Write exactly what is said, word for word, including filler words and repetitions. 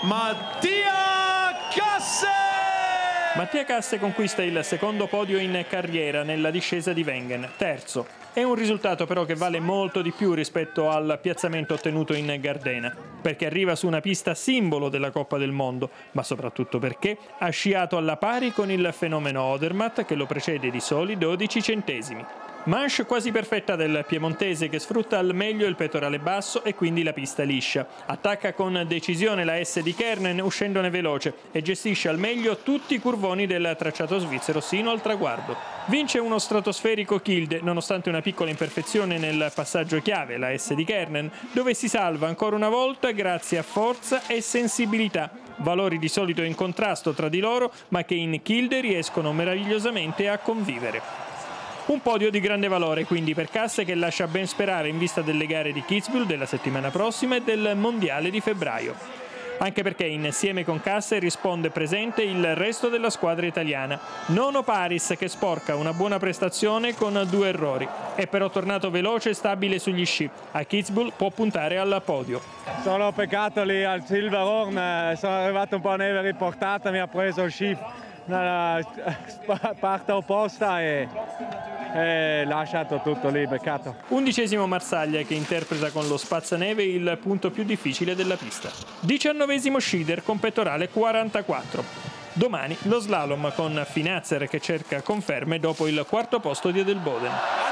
Mattia Casse! Mattia Casse conquista il secondo podio in carriera nella discesa di Wengen, terzo. È un risultato però che vale molto di più rispetto al piazzamento ottenuto in Gardena, perché arriva su una pista simbolo della Coppa del Mondo, ma soprattutto perché ha sciato alla pari con il fenomeno Odermatt che lo precede di soli dodici centesimi. Manche quasi perfetta del piemontese che sfrutta al meglio il pettorale basso e quindi la pista liscia. Attacca con decisione la S di Kernen uscendone veloce e gestisce al meglio tutti i curvoni del tracciato svizzero sino al traguardo. Vince uno stratosferico Kilde nonostante una piccola imperfezione nel passaggio chiave, la S di Kernen, dove si salva ancora una volta grazie a forza e sensibilità, valori di solito in contrasto tra di loro ma che in Kilde riescono meravigliosamente a convivere. Un podio di grande valore quindi per Casse che lascia ben sperare in vista delle gare di Kitzbühel della settimana prossima e del mondiale di febbraio. Anche perché insieme con Casse risponde presente il resto della squadra italiana. Nono Paris che sporca una buona prestazione con due errori. È però tornato veloce e stabile sugli sci. A Kitzbühel può puntare al podio. Solo peccato lì al Silverhorn, sono arrivato un po' neve riportata, mi ha preso il sci nella parte opposta e e lasciato tutto lì, peccato. Undicesimo Marsaglia che interpreta con lo spazzaneve il punto più difficile della pista. Diciannovesimo Schieder con pettorale quarantaquattro. Domani lo slalom con Finazzer che cerca conferme dopo il quarto posto di Adelboden.